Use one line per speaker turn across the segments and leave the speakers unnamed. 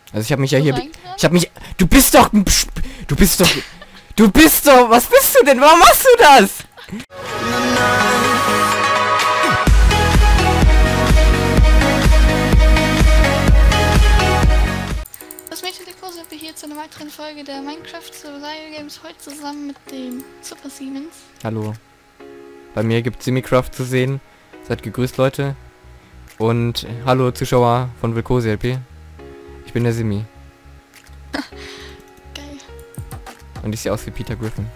Also ich habe mich ja hier... Ich habe mich... Du bist doch... Du bist doch... Du bist doch... Was bist du denn? Warum machst du das?
Das Mädchen der Kurse hier zu einer weiteren Folge der Minecraft Survival Games, heute zusammen mit dem Super Siemens.
Hallo. Bei mir gibt es Simicraft zu sehen. Seid gegrüßt, Leute. Und hallo Zuschauer von Velkosi LP. Ich bin der Simi.
Geil.
Und ich sehe aus wie Peter Griffin.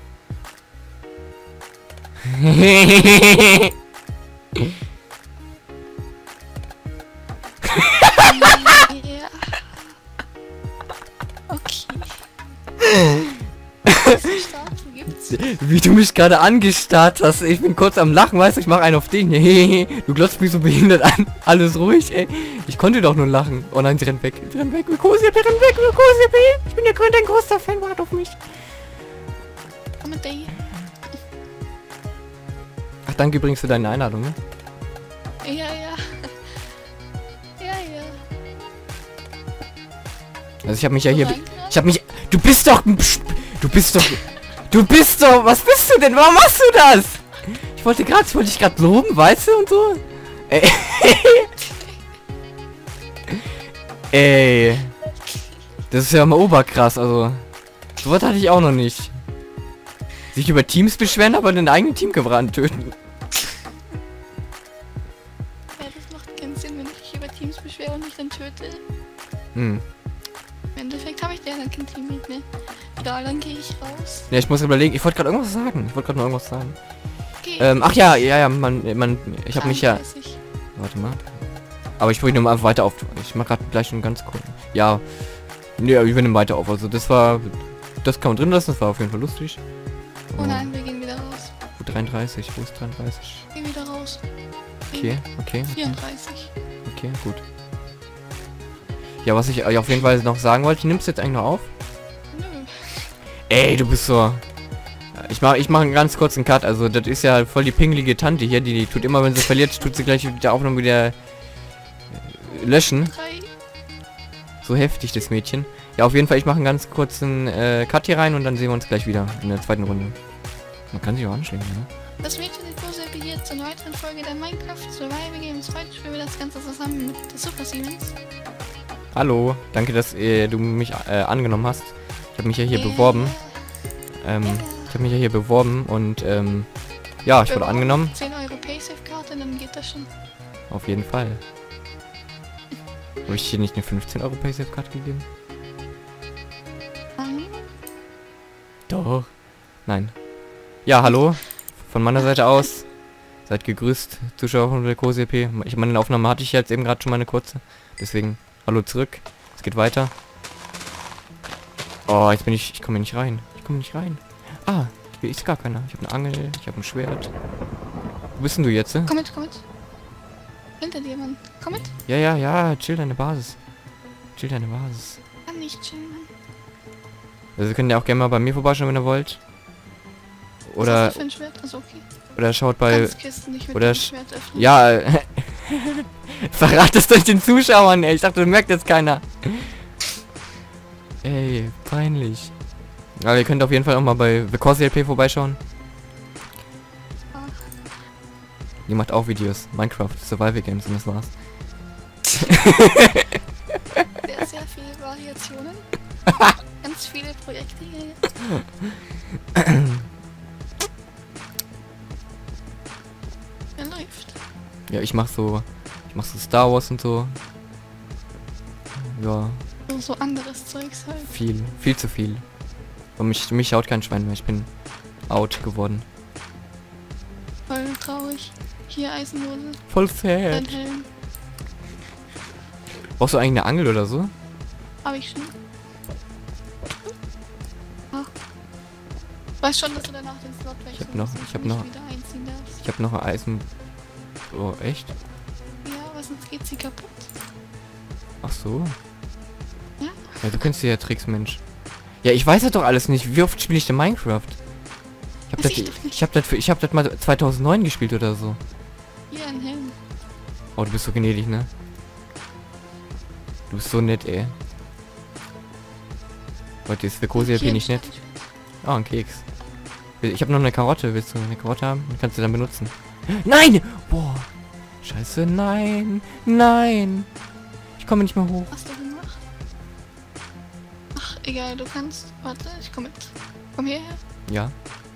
Ja. Okay. Starten gibt's.
Wie du mich gerade angestarrt hast. Ich bin kurz am Lachen, weißt du, ich mache einen auf den. Du glotzt mich so behindert an. Alles ruhig, ey. Ich konnte doch nur lachen. Oh nein, sie rennt weg. Sie rennt weg. Velkosi LP, rennt weg. Velkosi LP. Ich bin ja gerade ein großer Fan. Wart auf mich.
Komm mit dir.
Ach, danke übrigens für deine Einladung, ne?
Ja, ja. Ja, ja.
Also ich habe mich ja hier... Ich habe mich... Du bist doch... Du bist doch... Du bist doch... Was bist du denn? Warum machst du das? Ich wollte dich gerade loben, weißt du, und so. Ey. Das ist ja mal oberkrass, also. So was hatte ich auch noch nicht. Sich über Teams beschweren, aber den eigenen Teamkameraden töten.
Ja, das macht keinen Sinn, wenn ich mich über Teams beschwere und mich dann töte.
Hm.
Im Endeffekt habe ich ja dann kein Teammate mehr. Egal, dann gehe ich raus.
Ja, ich muss überlegen. Ich wollte gerade irgendwas sagen. Ich wollte gerade noch irgendwas sagen.
Okay.
Ach ja, ich habe mich ja...
33.
Warte mal. Aber ich wollte nur mal weiter auf... Ich mach gerade gleich schon ganz kurz. Ja. Nee, ich bin weiter auf. Also das war... Das kann man drin lassen. Das war auf jeden Fall lustig.
Oh nein, wir gehen wieder raus.
Wo 33? Wo ist 33?
Gehen wieder raus.
Okay, okay.
34.
Okay, gut. Ja, was ich auf jeden Fall noch sagen wollte, nimmst du jetzt eigentlich noch auf?
Nö.
Ey, du bist so... Ich mach einen ganz kurzen Cut, also das ist ja voll die pingelige Tante hier, die tut immer, wenn sie verliert, tut sie gleich die Aufnahme wieder löschen.
3.
So heftig, das Mädchen. Ja, auf jeden Fall, ich mache einen ganz kurzen Cut hier rein und dann sehen wir uns gleich wieder in der zweiten Runde. Man kann sich auch anschließen, ne?
Das Mädchen der Kurse hier zu einer weiteren Folge der Minecraft Survival Games. Heute spielen wir das Ganze zusammen mit der Super Siemens.
Hallo, danke, dass du mich angenommen hast. Ich habe mich ja hier beworben. Ich habe mich ja hier beworben und ja, ich wurde angenommen.
10 Euro Paysafe-Karte, dann geht das schon.
Auf jeden Fall. Habe ich hier nicht eine 15 Euro Paysafe-Karte gegeben? Doch. Nein. Ja, hallo. Von meiner Seite aus. Seid gegrüßt, Zuschauer von Velkosi LP. Ich meine, in der Aufnahme hatte ich jetzt eben gerade schon mal eine kurze. Deswegen, hallo zurück. Es geht weiter. Oh, jetzt bin ich komme hier nicht rein. Ich komme nicht rein. Ah, hier ist gar keiner. Ich habe eine Angel, ich habe ein Schwert. Wo bist denn du jetzt?
Komm mit, komm mit. Hinter dir, Mann. Komm mit.
Ja, ja, ja, chill deine Basis. Chill deine Basis.
Kann nicht chillen, Mann.
Also könnt ihr auch gerne mal bei mir vorbeischauen, wenn ihr wollt. Oder...
Was ist das für ein Schwert? Also okay.
Oder schaut bei...
Kisten, ich
oder
das Schwert öffnen.
Ja, verrat es durch den Zuschauern, ey. Ich dachte, du merkt jetzt keiner. Ey, peinlich. Aber ihr könnt auf jeden Fall auch mal bei Velkosi LP vorbeischauen.
Ach.
Die macht auch Videos. Minecraft, Survival Games und das war's.
Sehr viele Variationen. Ganz viele Projekte hier. Er läuft.
Ja, ich mach so Star Wars und so. Ja,
So anderes Zeugs halt.
viel zu viel. Und mich haut kein Schwein mehr. Ich bin out geworden.
Voll traurig. Hier Eisenhose.
Voll sad.
Dein Helm.
Brauchst du eigentlich eine Angel oder so?
Hab ich schon. Ach. Weiß schon, dass du danach den Slot wechseln
Ich hab noch
wieder einziehen darfst.
Ich habe noch ein Eisen... Oh, echt?
Ja, aber sonst geht sie kaputt.
Ach so.
Ja?
Ja, du kennst ja Tricks, Mensch. Ja, ich weiß das doch alles nicht. Wie oft spiele ich denn Minecraft? Ich hab das mal 2009 gespielt oder so.
Hier ein Helm.
Oh, du bist so gnädig, ne? Du bist so nett, ey. Gott, die ist für Cozy LP nicht nett. Oh, ein Keks. Ich habe noch eine Karotte. Willst du eine Karotte haben? Die kannst du dann benutzen. Nein! Boah. Scheiße, nein. Nein. Ich komme nicht mehr hoch.
Was du gemacht? Ach, egal, du kannst. Warte, ich komme mit. Komm hierher.
Ja.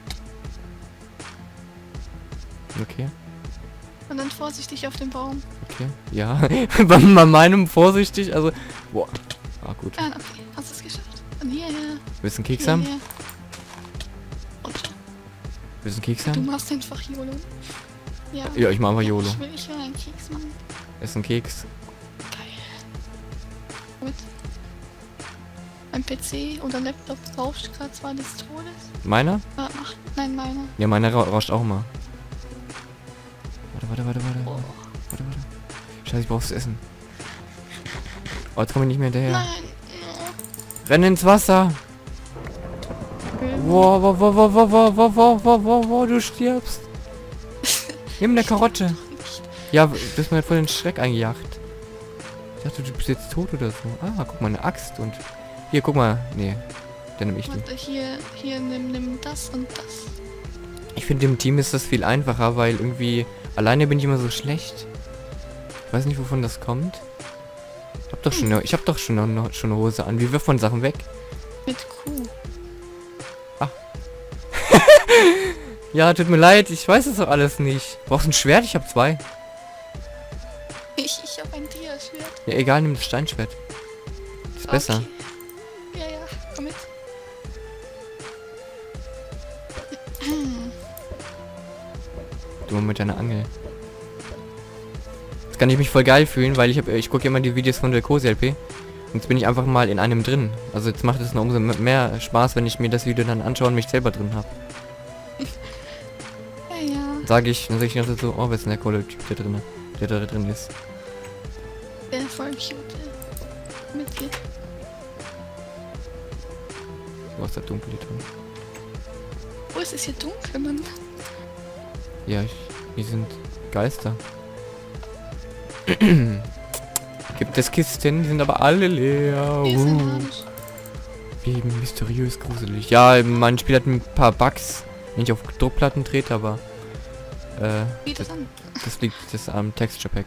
Okay.
Und dann vorsichtig auf den Baum.
Okay. Ja. Bei meinem vorsichtig, also. Boah. Ah, gut.
Ah, okay. Hast du es geschafft? Und hierher.
Willst du einen Keks haben?
Hierher. Und
Willst du einen Keks
du
haben?
machst einfach YOLO. Ja.
Ja, ich mach einfach YOLO.
Ich will einen Keks machen.
Ist ein Keks.
Geil. Mit ein PC oder Laptop rauscht gerade zwar des Todes.
Meiner?
Ach, nein, meiner.
Ja, meiner rauscht auch mal. Warte.
Oh.
Warte. Scheiße, ich brauch's Essen. Oh, jetzt komme ich nicht mehr hinterher.
Nein.
Renn ins Wasser. Wow, du stirbst. Nimm eine Karotte. Ja, du hast mir voll den Schreck eingejagt. Ich dachte, du bist jetzt tot oder so. Ah, guck mal, eine Axt und... Hier, guck mal. Nee, dann nehme ich die.
Warte, hier, nimm das und das.
Ich finde, im Team ist das viel einfacher, weil irgendwie... Alleine bin ich immer so schlecht. Ich weiß nicht, wovon das kommt. Ich hab doch schon eine Hose an. Wie wirft man Sachen weg?
Mit Q.
Ah. Ja, tut mir leid, ich weiß es doch alles nicht. Brauchst du ein Schwert? Ich habe 2.
Ich hab ein Dia-Schwert.
Ja, egal, nimm das Steinschwert. Ist besser.
Ja, komm mit.
Du mit deiner Angel. Jetzt kann ich mich voll geil fühlen, weil ich gucke immer die Videos von der Cozy LP. Und jetzt bin ich einfach mal in einem drin. Also jetzt macht es noch umso mehr Spaß, wenn ich mir das Video dann anschaue und mich selber drin habe.
Ja.
Dann sag ich also so, oh, wer ist denn der coole Typ der da drin ist.
Der voll cute. Mit dir.
Du hast da dunkel hier drin.
Wo ist es hier dunkel, Mann?
Ja, hier sind Geister. Gibt es Kisten, die sind aber alle leer.
Hier ist ein Arsch.
Wie mysteriös gruselig. Ja, mein Spiel hat ein paar Bugs, wenn ich auf Druckplatten trete, aber
Wie das an?
das liegt am Texture Pack.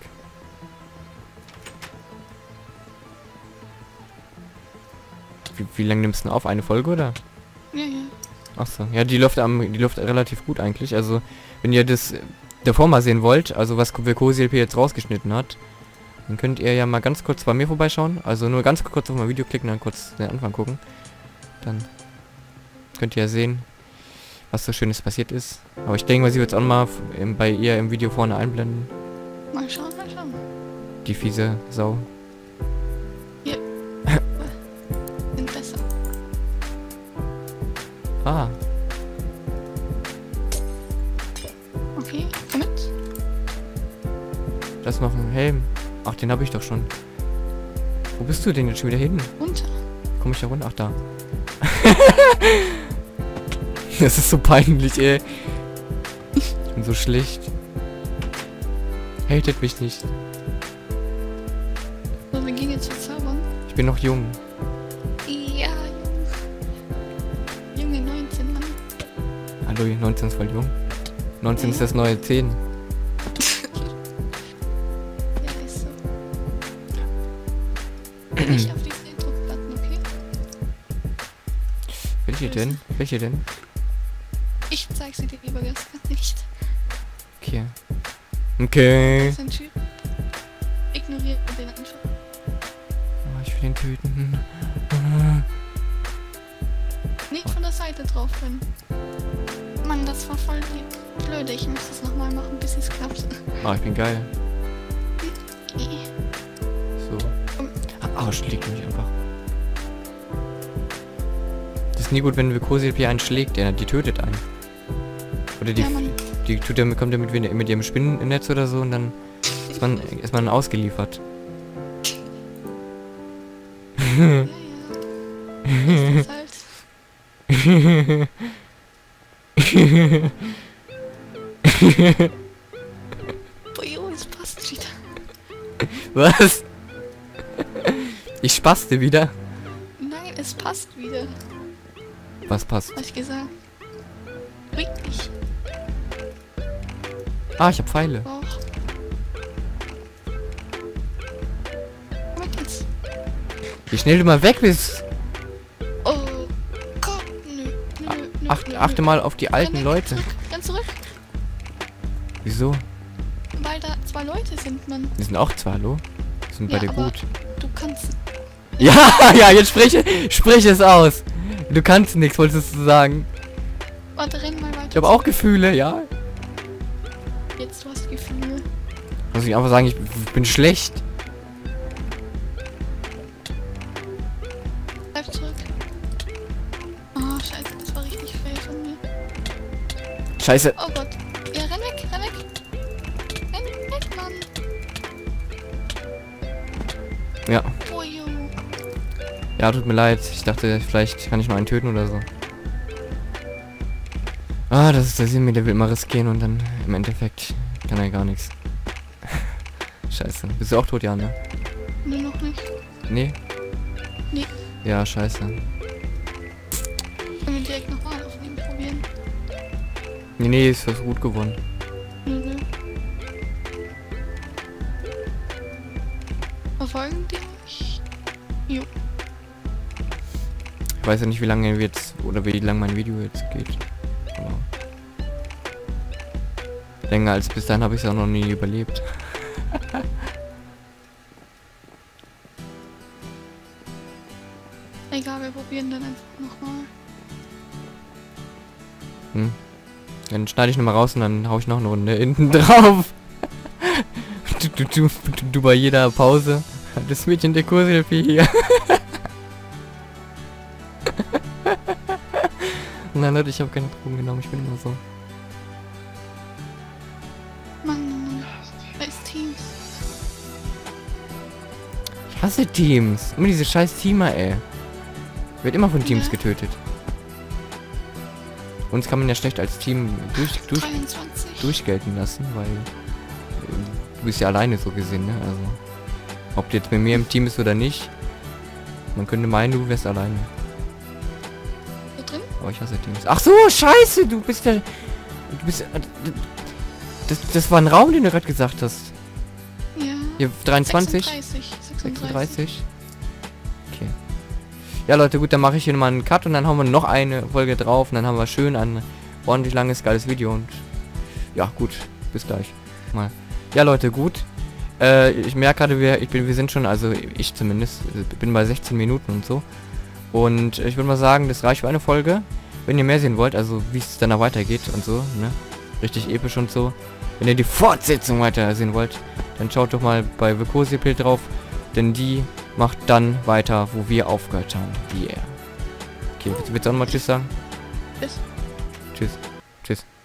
Wie lange nimmst du denn auf? Eine Folge, oder?
Ja.
Achso, ja, die läuft relativ gut eigentlich. Also, wenn ihr das davor mal sehen wollt, also was Cozy LP jetzt rausgeschnitten hat, dann könnt ihr ja mal ganz kurz bei mir vorbeischauen. Also nur ganz kurz auf mein Video klicken, dann kurz den Anfang gucken. Dann könnt ihr ja sehen, was so Schönes passiert ist. Aber ich denke mal, sie wird es auch mal bei ihr im Video vorne einblenden.
Mal schauen.
Die fiese Sau.
Sind besser.
Ah,
Okay, komm mit.
das ist noch ein Helm. Ach, den habe ich doch schon. Wo bist du denn jetzt schon wieder hin?
Runter.
Komm ich da runter? Ach, da. Das ist so peinlich, ey. Ich bin so schlecht. Hatet mich nicht.
So, wir gehen jetzt verzaubern.
Ich bin noch jung.
Ja, Junge 19, Mann.
Hallo, 19 ist voll jung. 19 ist das neue 10.
Ja, ist so. Nicht auf diese Druckplatten, okay?
Welche denn?
Ich zeig sie dir lieber ganz nicht.
Okay. Okay.
Das ist ein Typ. Ignoriert den einfach.
Oh, ich will den töten.
Nicht von der Seite drauf rennen. Mann, das war voll die blöde. Ich muss das nochmal machen, bis es klappt.
Oh, ich bin geil. So. Ah, schlägt mich einfach. Das ist nie gut, wenn Cozy LP einen schlägt, die tötet einen. Oder
Ja, Mann.
die kommt ja mit ihrem Spinnennetz oder so und dann ist man ausgeliefert.
Ja. Ist das halt. Boah, es passt wieder.
Was? Ich spaste wieder.
Nein, Es passt wieder,
Was passt?
hab ich gesagt. Wirklich.
Ah, ich hab Pfeile.
Auch. Weg jetzt.
Wie schnell du mal weg bist.
Oh Gott, nö.
Achte mal auf die alten Leute.
Ganz zurück.
Wieso?
Weil da 2 Leute sind, Mann.
Die sind auch zwei, hallo? Die sind
Ja,
beide
aber
gut.
Du kannst.
Ja, ja, jetzt sprich es aus. Du kannst nichts, wolltest du sagen.
Warte, renn mal weiter.
Ich habe auch Gefühle, ja.
Jetzt, du hast Gefühle.
Muss ich einfach sagen, ich bin schlecht.
Bleib zurück. Oh, scheiße, das war richtig fail von mir.
Scheiße.
Oh Gott. Ja, renn weg, renn weg. Renn weg, Mann.
Ja.
Oh, you.
Ja, tut mir leid. Ich dachte, vielleicht kann ich noch einen töten oder so. Ah, das ist der Sinn, der will immer riskieren und dann im Endeffekt kann er gar nichts. Scheiße. Bist du auch tot, ja, ne?
Nur noch nicht.
Nee?
Nee.
Ja, scheiße.
Können wir direkt nochmal aufnehmen probieren?
Nee, ist das gut gewonnen.
Nö. Verfolgen die mich? Jo.
Ich weiß ja nicht, wie lange jetzt oder wie lang mein Video jetzt geht. Aber länger als bis dahin habe ich es auch noch nie überlebt.
Egal, wir probieren dann einfach nochmal.
Hm. Dann schneide ich nochmal raus und dann hau ich noch eine Runde hinten drauf. Du bei jeder Pause. Das Mädchen der Kurshilfe hier. Nein, Leute, ich habe keine Drogen genommen. Ich bin immer so.
Mann, da ist Teams.
Ich hasse Teams. Immer diese scheiß Teamer, ey. Wird immer von Teams
Ja.
getötet. Uns kann man ja schlecht als Team
23.
durchgelten lassen, weil du bist ja alleine so gesehen, ne? Also ob du jetzt mit mir im Team bist oder nicht, man könnte meinen, du wärst alleine.
Da drin?
Aber ich hasse Teams. Ach so, scheiße, du bist ja... Du bist... Das war ein Raum, den du gerade gesagt hast.
Ja.
Hier, 23?
36.
36? Okay. Ja, Leute, gut, dann mache ich hier mal einen Cut und dann haben wir noch eine Folge drauf und dann haben wir schön ein ordentlich langes, geiles Video und ja, gut, bis gleich. Mal. Ja, Leute, gut. Ich merke gerade, wir sind schon, also ich zumindest, bin bei 16 Minuten und so. Und ich würde mal sagen, das reicht für eine Folge. Wenn ihr mehr sehen wollt, also wie es danach weitergeht und so, ne? Richtig episch und so. Wenn ihr die Fortsetzung weiter sehen wollt, dann schaut doch mal bei Vekosipil drauf, denn die macht dann weiter, wo wir aufgehört haben. Yeah. Okay, willst du auch nochmal Tschüss sagen?
Tschüss.
Tschüss. Tschüss.